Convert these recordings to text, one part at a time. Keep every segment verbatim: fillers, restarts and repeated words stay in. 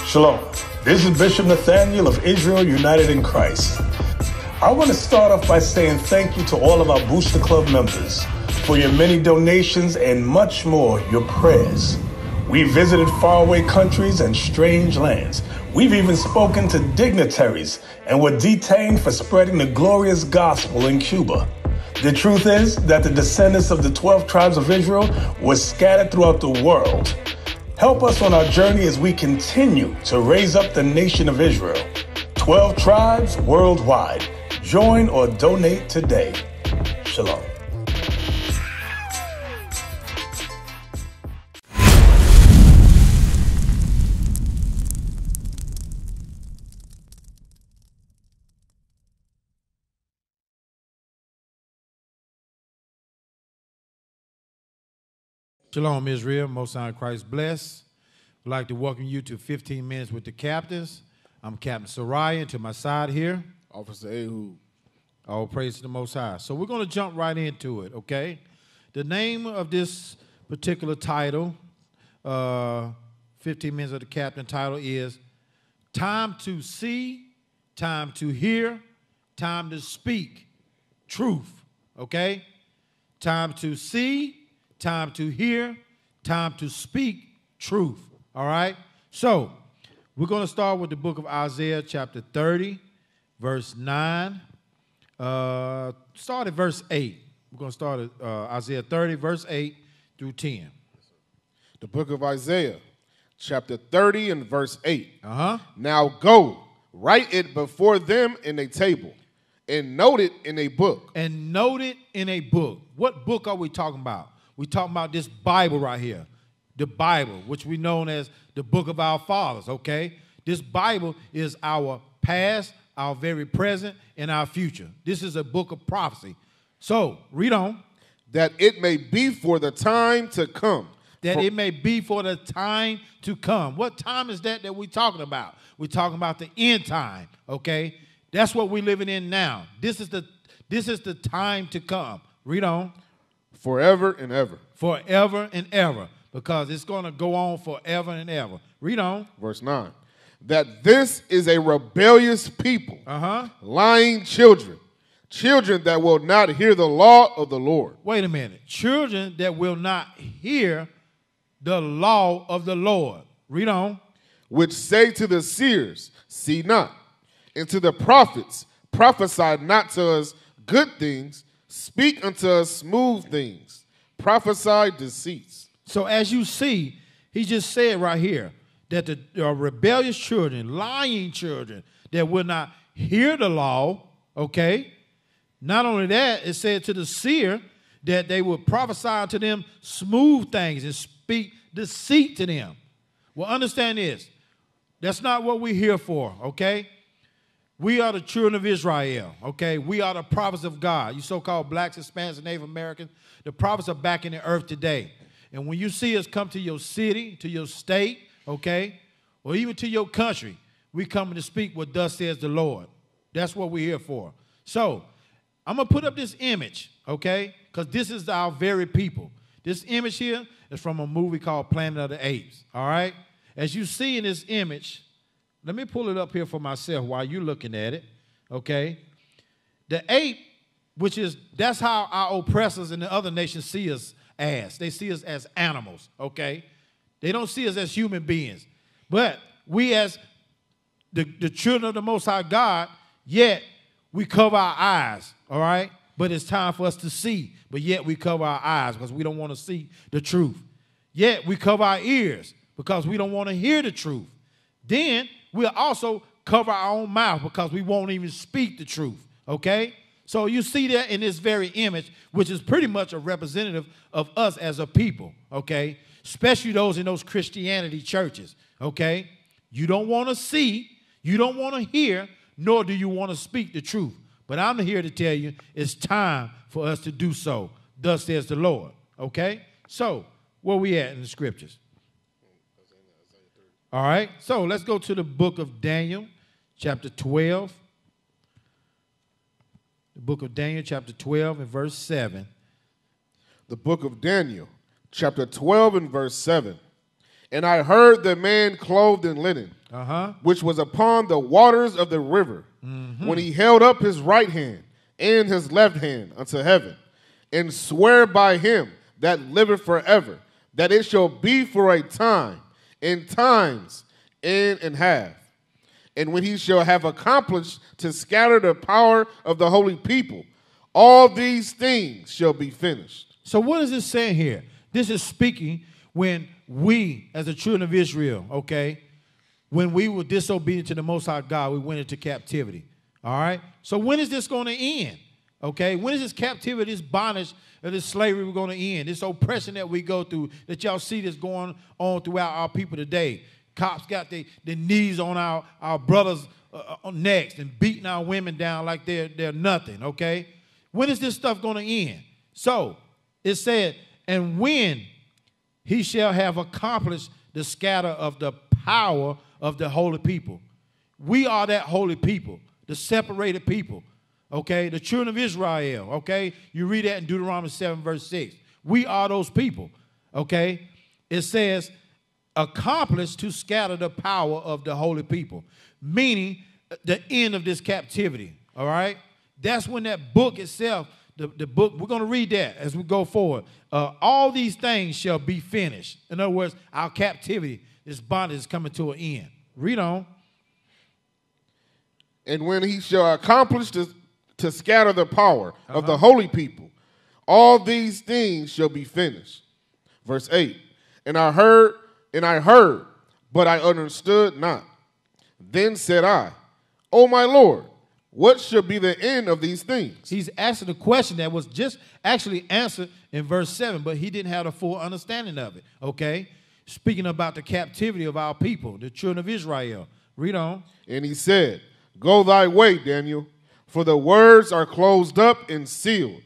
Shalom. This is Bishop Nathaniel of Israel United in Christ. I want to start off by saying thank you to all of our Booster Club members for your many donations and much more, your prayers. We visited faraway countries and strange lands. We've even spoken to dignitaries and were detained for spreading the glorious gospel in Cuba. The truth is that the descendants of the twelve tribes of Israel were scattered throughout the world. Help us on our journey as we continue to raise up the nation of Israel. twelve tribes worldwide. Join or donate today. Shalom. Shalom, Israel. Most High Christ bless. I'd like to welcome you to fifteen minutes with the captains. I'm Captain Sariah, and to my side here, Officer Ehud. All praise to the Most High. So we're going to jump right into it, okay? The name of this particular title, uh, fifteen minutes of the captain title, is Time to See, Time to Hear, Time to Speak Truth, okay? Time to see, time to hear, time to speak truth, all right? So we're going to start with the book of Isaiah, chapter thirty, verse nine. Uh, start at verse eight. We're going to start at uh, Isaiah thirty, verse eight through ten. The book of Isaiah, chapter thirty and verse eight. Uh-huh. Now go, write it before them in a table, and note it in a book. And note it in a book. What book are we talking about? We're talking about this Bible right here, the Bible, which we know as the book of our fathers, okay? This Bible is our past, our very present, and our future. This is a book of prophecy. So, read on. That it may be for the time to come. That for- it may be for the time to come. What time is that that we're talking about? We're talking about the end time, okay? That's what we're living in now. This is the, this is the time to come. Read on. Forever and ever. Forever and ever, because it's going to go on forever and ever. Read on. Verse nine. That this is a rebellious people, Uh-huh. lying children, children that will not hear the law of the Lord. Wait a minute. Children that will not hear the law of the Lord. Read on. Which say to the seers, see not, and to the prophets, prophesy not to us good things, speak unto us smooth things, prophesy deceits. So as you see, he just said right here that the uh, rebellious children, lying children that will not hear the law, okay? Not only that, it said to the seer that they will prophesy to them smooth things and speak deceit to them. Well, understand this. That's not what we're here for, okay? We are the children of Israel, okay? We are the prophets of God. You so-called blacks, Hispanics, and Native Americans, the prophets are back in the earth today. And when you see us come to your city, to your state, okay, or even to your country, we coming to speak what thus says the Lord. That's what we're here for. So I'm going to put up this image, okay, because this is our very people. This image here is from a movie called Planet of the Apes, all right? As you see in this image, let me pull it up here for myself while you're looking at it, okay? The ape, which is, that's how our oppressors in the other nations see us as. They see us as animals, okay? They don't see us as human beings. But we as the, the children of the Most High God, yet we cover our eyes, all right? But it's time for us to see, but yet we cover our eyes because we don't want to see the truth. Yet we cover our ears because we don't want to hear the truth. Then we'll also cover our own mouth because we won't even speak the truth, okay? So you see that in this very image, which is pretty much a representative of us as a people, okay? Especially those in those Christianity churches, okay? You don't want to see, you don't want to hear, nor do you want to speak the truth. But I'm here to tell you it's time for us to do so. Thus says the Lord, okay? So where we at in the scriptures? All right, so let's go to the book of Daniel, chapter twelve. The book of Daniel, chapter twelve, and verse seven. The book of Daniel, chapter twelve and verse seven. And I heard the man clothed in linen, uh-huh. which was upon the waters of the river, mm-hmm. when he held up his right hand and his left hand unto heaven, and swear by him that liveth forever, that it shall be for a time, and times, and and half. And when he shall have accomplished to scatter the power of the holy people, all these things shall be finished. So what is this saying here? This is speaking when we, as the children of Israel, okay, when we were disobedient to the Most High God, we went into captivity. All right? So when is this going to end? Okay? When is this captivity, this bondage, or this slavery going to end? This oppression that we go through, that y'all see that's going on throughout our people today. Cops got their the knees on our, our brothers' uh, necks and beating our women down like they're, they're nothing, okay? When is this stuff going to end? So, it said, and when he shall have accomplished the scatter of the power of the holy people. We are that holy people, the separated people, okay? The children of Israel, okay? You read that in Deuteronomy seven, verse six. We are those people, okay? It says, accomplished to scatter the power of the holy people, meaning the end of this captivity, all right? That's when that book itself, the, the book, we're going to read that as we go forward. Uh, all these things shall be finished. In other words, our captivity, this bondage is coming to an end. Read on. And when he shall accomplish to, to scatter the power uh-huh. of the holy people, all these things shall be finished. Verse eight, and I heard, and I heard, but I understood not. Then said I, O my Lord, what shall be the end of these things? He's asking a question that was just actually answered in verse seven, but he didn't have the full understanding of it, okay? Speaking about the captivity of our people, the children of Israel. Read on. And he said, go thy way, Daniel, for the words are closed up and sealed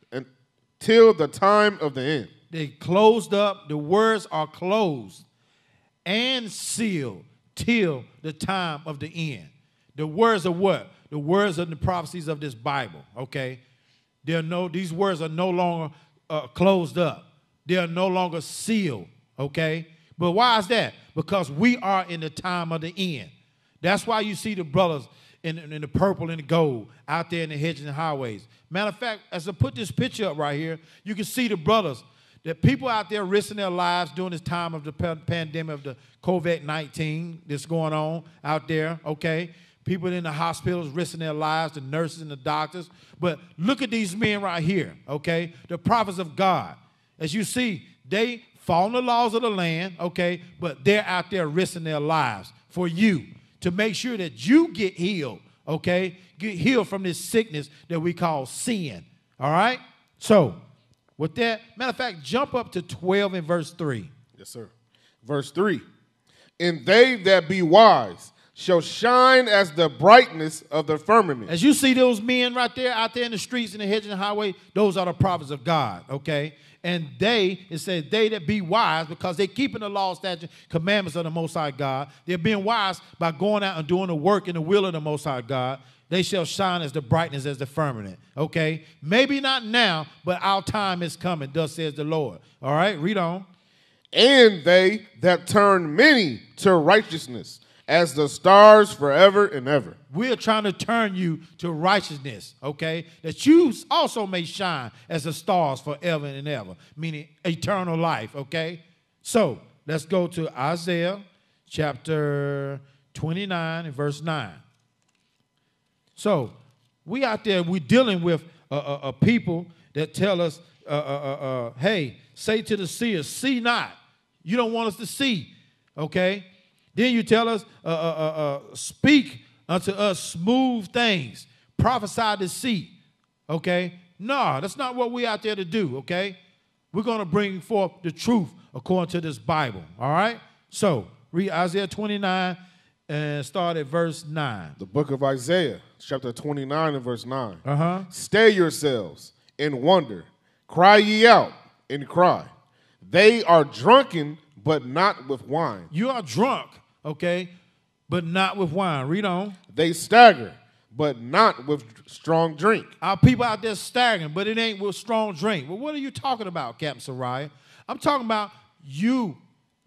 until the time of the end. They closed up, the words are closed and sealed till the time of the end. The words of what? The words of the prophecies of this Bible, okay? They're no, these words are no longer uh, closed up. They are no longer sealed, okay? But why is that? Because we are in the time of the end. That's why you see the brothers in, in the purple and the gold out there in the hedges and highways. Matter of fact, as I put this picture up right here, you can see the brothers, that people out there risking their lives during this time of the pandemic of the COVID nineteen that's going on out there, okay? People in the hospitals risking their lives, the nurses and the doctors. But look at these men right here, okay? The prophets of God. As you see, they follow the laws of the land, okay? But they're out there risking their lives for you to make sure that you get healed, okay? Get healed from this sickness that we call sin, all right? So, with that, matter of fact, jump up to twelve in verse three. Yes, sir. Verse three. And they that be wise shall shine as the brightness of the firmament. As you see those men right there out there in the streets and the hedge and the highway, those are the prophets of God, okay? And they, it says, they that be wise, because they're keeping the law, statute, commandments of the Most High God. They're being wise by going out and doing the work in the will of the Most High God. They shall shine as the brightness as the firmament, okay? Maybe not now, but our time is coming, thus says the Lord. All right, read on. And they that turn many to righteousness, as the stars forever and ever. We're trying to turn you to righteousness, okay? That you also may shine as the stars forever and ever, meaning eternal life, okay? So let's go to Isaiah chapter twenty-nine and verse nine. So we out there, we're dealing with a, a, a people that tell us, uh, uh, uh, uh, hey, say to the seers, see not. You don't want us to see, okay? Then you tell us, uh, uh, uh, uh, speak unto us smooth things. Prophesy deceit, okay? No, that's not what we're out there to do, okay? We're going to bring forth the truth according to this Bible, all right? So, read Isaiah twenty-nine and start at verse nine. The book of Isaiah, chapter twenty-nine and verse nine. Uh-huh. Stay yourselves and wonder. Cry ye out and cry. They are drunken, but not with wine. You are drunk, okay, but not with wine. Read on. They stagger, but not with strong drink. Our people out there staggering, but it ain't with strong drink. Well, what are you talking about, Captain Sariah? I'm talking about you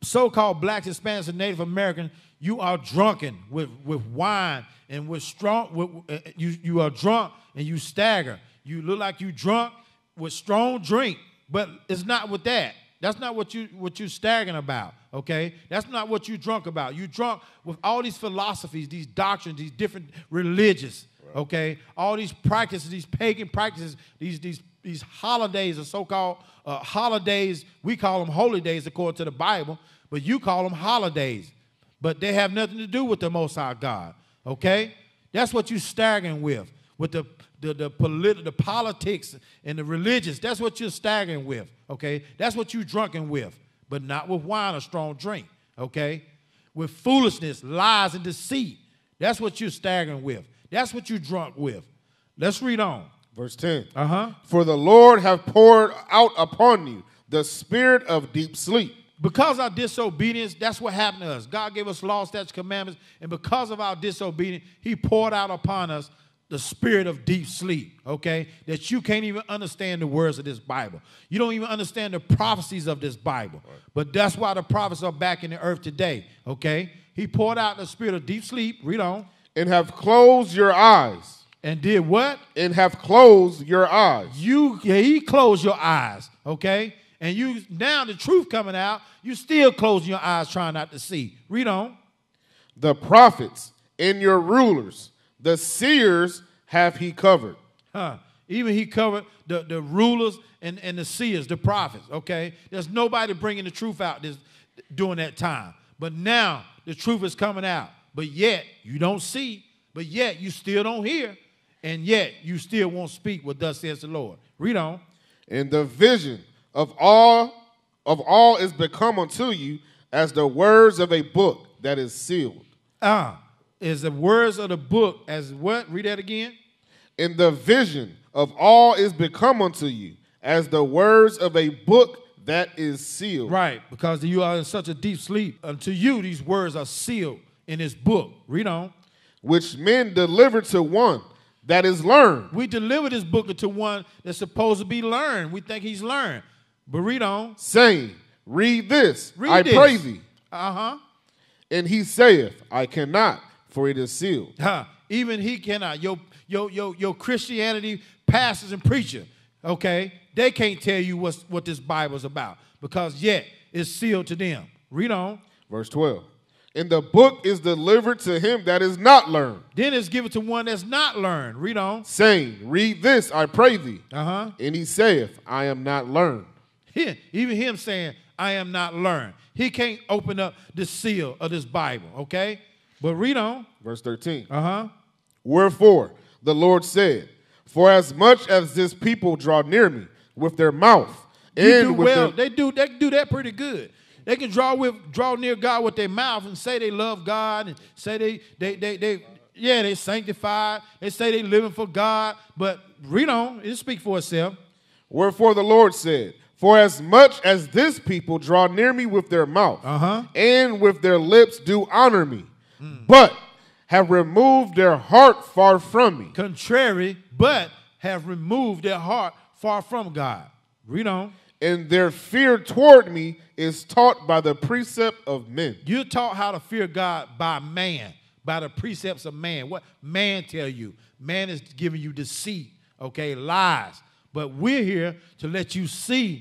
so-called blacks, Hispanics, and Native Americans, you are drunken with, with wine and with strong, with, uh, you, you are drunk and you stagger. You look like you drunk with strong drink, but it's not with that. That's not what you what you staggering about, okay? That's not what you drunk about. You drunk with all these philosophies, these doctrines, these different religions, right. Okay? All these practices, these pagan practices, these these these holidays, or so-called uh, holidays. We call them holy days according to the Bible, but you call them holidays. But they have nothing to do with the Most High God, okay? That's what you staggering with, with the the the, politi- the politics and the religious. That's what you're staggering with, okay? That's what you drunken with, but not with wine or strong drink, okay? With foolishness, lies, and deceit. That's what you're staggering with. That's what you're drunk with. Let's read on. Verse ten. Uh-huh. For the Lord hath poured out upon you the spirit of deep sleep. Because of our disobedience, that's what happened to us. God gave us laws, statutes, commandments, and because of our disobedience, he poured out upon us the spirit of deep sleep, okay, that you can't even understand the words of this Bible. You don't even understand the prophecies of this Bible. Right. But that's why the prophets are back in the earth today, okay? He poured out the spirit of deep sleep. Read on. And have closed your eyes. And did what? And have closed your eyes. You, yeah, he closed your eyes, okay? And you now the truth coming out, you still closing your eyes trying not to see. Read on. The prophets and your rulers, the seers have he covered. Huh. Even he covered the, the rulers and, and the seers, the prophets, okay? There's nobody bringing the truth out this, during that time. But now the truth is coming out. But yet you don't see, but yet you still don't hear, and yet you still won't speak what thus says the Lord. Read on. And the vision of all of all is become unto you as the words of a book that is sealed. Ah, is the words of the book as what? Read that again. And the vision of all is become unto you as the words of a book that is sealed. Right, because you are in such a deep sleep. Unto you, these words are sealed in this book. Read on. Which men deliver to one that is learned. We deliver this book to one that's supposed to be learned. We think he's learned. But read on. Saying, read this, read I this. pray thee. Uh-huh. And he saith, I cannot, for it is sealed. Huh. Even he cannot. Your, your, your, your Christianity pastors and preachers, okay, they can't tell you what's, what this Bible is about because yet it's sealed to them. Read on. Verse twelve. And the book is delivered to him that is not learned. Then it's given to one that's not learned. Read on. Saying, read this, I pray thee. Uh-huh. And he saith, I am not learned. Here, even him saying, I am not learned. He can't open up the seal of this Bible, okay? But read on. Verse thirteen. Uh-huh. Wherefore the Lord said, for as much as this people draw near me with their mouth, you and do with well. their... They do they do that pretty good. They can draw with draw near God with their mouth and say they love God and say they they they they yeah, they sanctified. They say they living for God. But read on, it speak for itself. Wherefore the Lord said, for as much as this people draw near me with their mouth, uh-huh. and with their lips do honor me, mm. but have removed their heart far from me. Contrary, but have removed their heart far from God. Read on. And their fear toward me is taught by the precept of men. You're taught how to fear God by man, by the precepts of man. What man tell you? Man is giving you deceit, okay, lies. But we're here to let you see,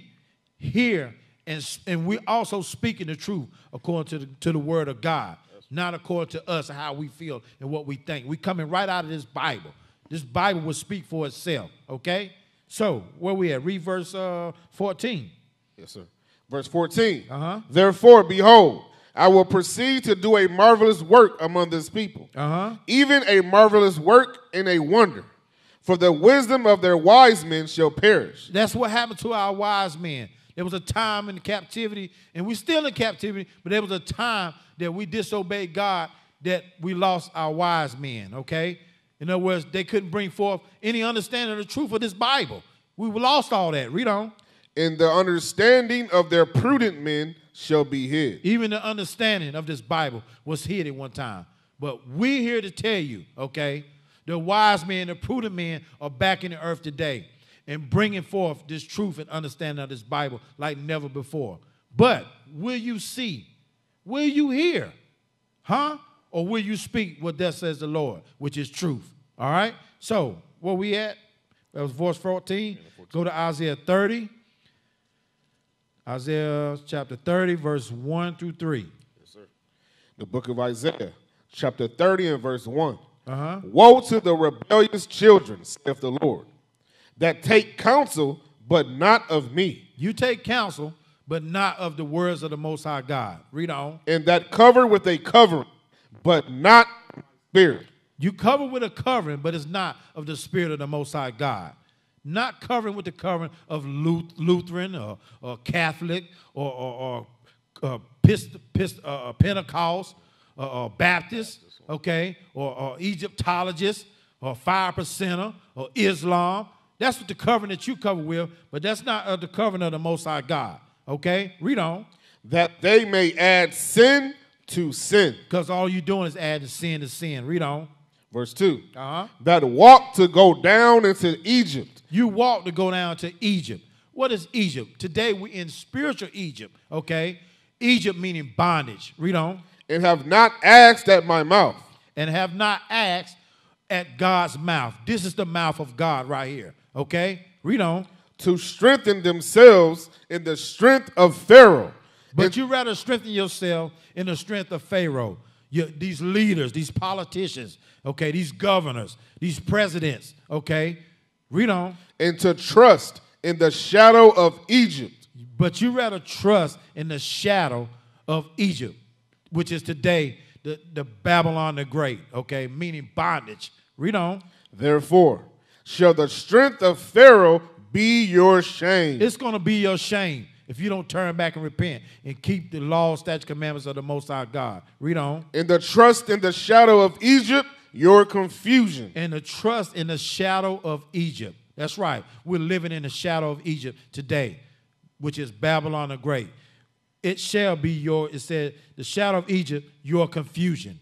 hear, and, and we're also speaking the truth according to the, to the word of God, not according to us and how we feel and what we think. We're coming right out of this Bible. This Bible will speak for itself, okay? So, where we at? Read verse uh, fourteen. Yes, sir. Verse fourteen. Uh-huh. Therefore, behold, I will proceed to do a marvelous work among this people, uh-huh. even a marvelous work and a wonder. For the wisdom of their wise men shall perish. That's what happened to our wise men. There was a time in captivity, and we're still in captivity, but there was a time that we disobeyed God that we lost our wise men, okay? In other words, they couldn't bring forth any understanding of the truth of this Bible. We lost all that. Read on. And the understanding of their prudent men shall be hid. Even the understanding of this Bible was hid at one time. But we're here to tell you, okay, the wise men, the prudent men are back in the earth today and bringing forth this truth and understanding of this Bible like never before. But will you see Will you hear? Huh? Or will you speak what thus says the Lord, which is truth? All right? So, where we at? That was verse fourteen. Go to Isaiah thirty. Isaiah chapter thirty, verse one through three. Yes, sir. The book of Isaiah, chapter thirty and verse one. Uh-huh. Woe to the rebellious children, saith the Lord, that take counsel, but not of me. You take counsel, but not of the words of the Most High God. Read on. And that cover with a covering, but not spirit. You cover with a covering, but it's not of the Spirit of the Most High God. Not covering with the covering of Lutheran or, or Catholic or, or, or uh, Pist, Pist, uh, Pentecost or, or Baptist, okay, or, or Egyptologist or five percenter or Islam. That's what the covering that you cover with, but that's not uh, the covering of the Most High God, okay? Read on. That they may add sin to sin. Because all you're doing is adding sin to sin. Read on. Verse two. Uh-huh. That walk to go down into Egypt. You walk to go down to Egypt. What is Egypt? Today we're in spiritual Egypt, okay? Egypt meaning bondage. Read on. And have not asked at my mouth. And have not asked at God's mouth. This is the mouth of God right here, okay? Read on. To strengthen themselves in the strength of Pharaoh. But and you rather strengthen yourself in the strength of Pharaoh. You, these leaders, these politicians, okay, these governors, these presidents, okay? Read on. And to trust in the shadow of Egypt. But you rather trust in the shadow of Egypt, which is today the, the Babylon the Great, okay, meaning bondage. Read on. Therefore, shall the strength of Pharaoh be your shame. It's going to be your shame if you don't turn back and repent and keep the law, statutes, commandments of the Most High God. Read on. In the trust in the shadow of Egypt, your confusion. And the trust in the shadow of Egypt. That's right. We're living in the shadow of Egypt today, which is Babylon the Great. It shall be your, it said, the shadow of Egypt, your confusion.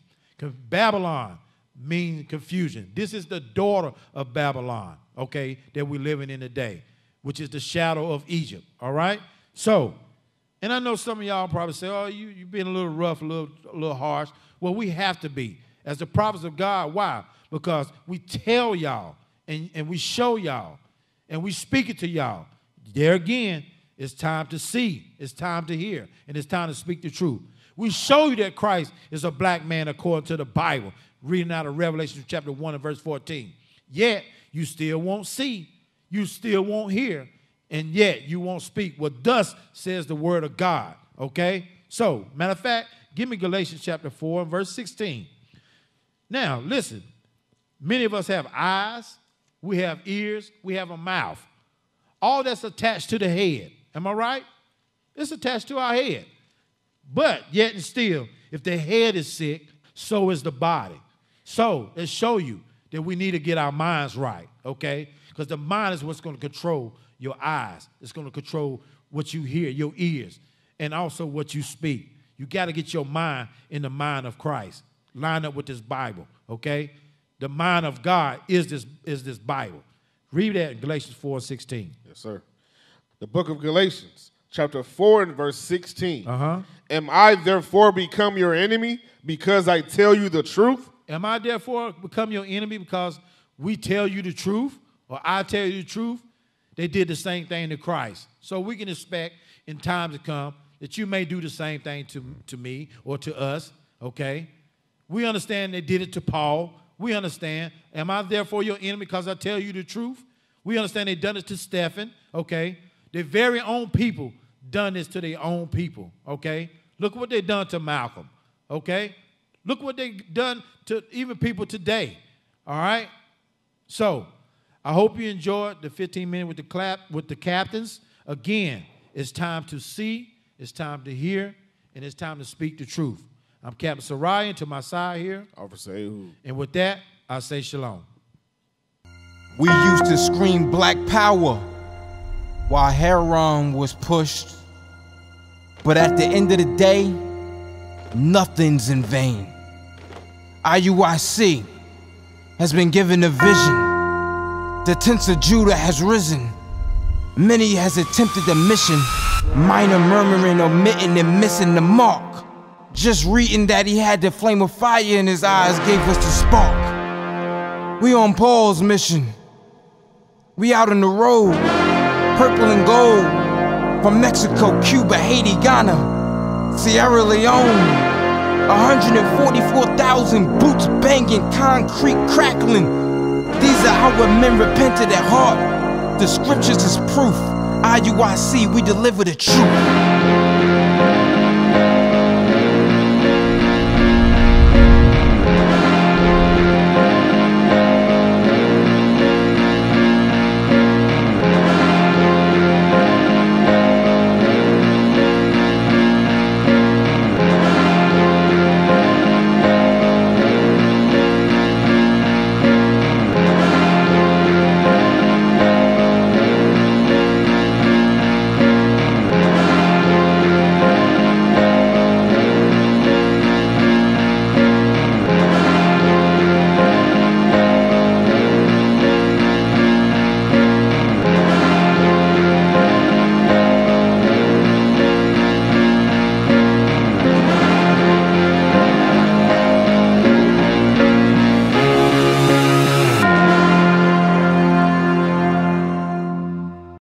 Babylon means confusion. This is the daughter of Babylon, okay, that we're living in today, which is the shadow of Egypt, all right? So, and I know some of y'all probably say, oh, you, you've been a little rough, a little, a little harsh. Well, we have to be. As the prophets of God, why? Because we tell y'all and, and we show y'all and we speak it to y'all. There again, it's time to see, it's time to hear, and it's time to speak the truth. We show you that Christ is a black man according to the Bible, reading out of Revelation chapter one and verse fourteen. Yet, you still won't see, you still won't hear, and yet you won't speak what thus says the word of God, okay? So, matter of fact, give me Galatians chapter four and verse sixteen. Now, listen, many of us have eyes, we have ears, we have a mouth. All that's attached to the head. Am I right? It's attached to our head. But yet and still, if the head is sick, so is the body. So let's show you that we need to get our minds right, okay? Because the mind is what's going to control your eyes. It's going to control what you hear, your ears, and also what you speak. You got to get your mind in the mind of Christ. Line up with this Bible, okay? The mind of God is this, is this Bible. Read that in Galatians four and sixteen. Yes, sir. The book of Galatians, chapter four and verse sixteen. Uh-huh. Am I therefore become your enemy because I tell you the truth? Am I therefore become your enemy because we tell you the truth, or I tell you the truth? They did the same thing to Christ. So we can expect in times to come that you may do the same thing to, to me or to us, okay? We understand they did it to Paul. We understand. Am I therefore your enemy because I tell you the truth? We understand they done it to Stephen, okay? Their very own people done this to their own people, okay? Look what they done to Malcolm, okay? Look what they done to even people today, all right? So I hope you enjoyed the fifteen minutes with the clap with the captains. Again, it's time to see, it's time to hear, and it's time to speak the truth. I'm Captain Sariah, to my side here. Officer Ehud. And with that, I say shalom. We used to scream black power while Heron was pushed. But at the end of the day, nothing's in vain. I U I C has been given a vision. The tents of Judah has risen. Many has attempted the mission, minor murmuring, omitting, and missing the mark. Just reading that he had the flame of fire in his eyes gave us the spark. We on Paul's mission. We out on the road, purple and gold, from Mexico, Cuba, Haiti, Ghana, Sierra Leone. one hundred forty-four thousand boots banging, concrete crackling. These are our men repented at heart. The scriptures is proof. I U I C, we deliver the truth.